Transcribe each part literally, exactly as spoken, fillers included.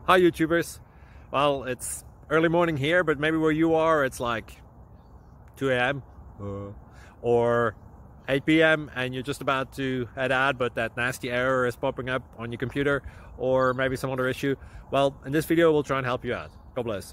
Hi YouTubers. Well, it's early morning here, but maybe where you are it's like two A M uh, or eight P M and you're just about to head out, but that nasty error is popping up on your computer, or maybe some other issue. Well, in this video we'll try and help you out. God bless.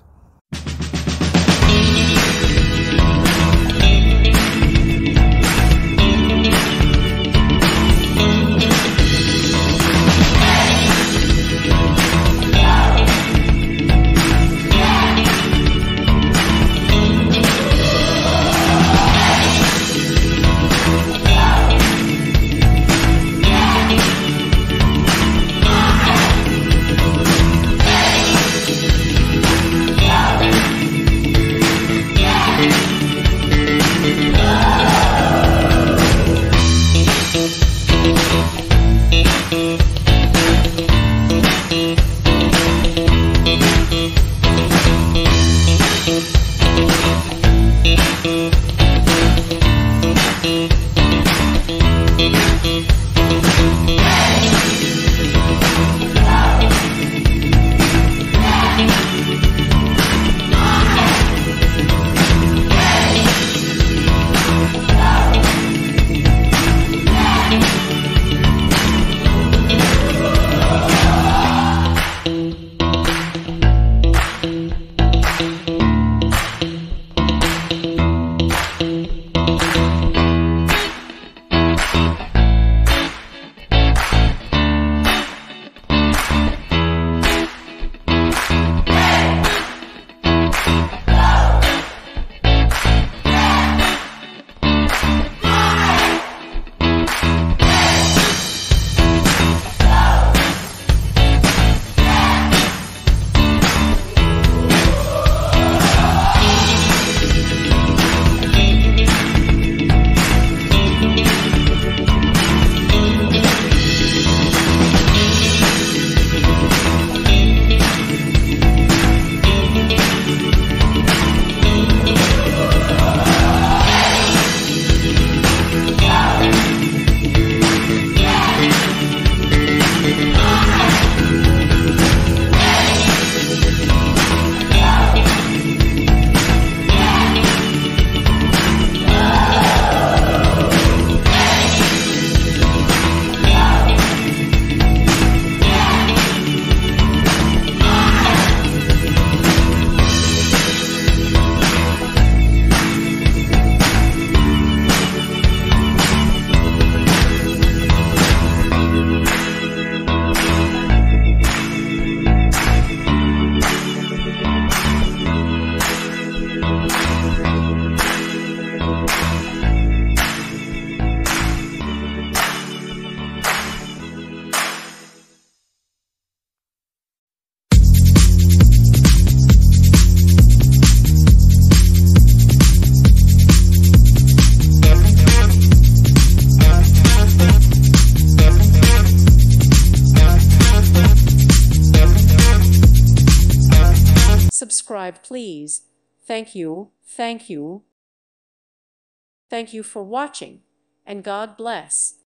Subscribe, please. Thank you, thank you. Thank you for watching, and God bless.